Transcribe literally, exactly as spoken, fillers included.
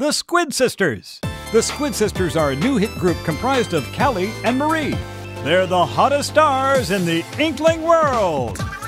The Squid Sisters. The Squid Sisters are a new hit group comprised of Callie and Marie. They're the hottest stars in the Inkling world.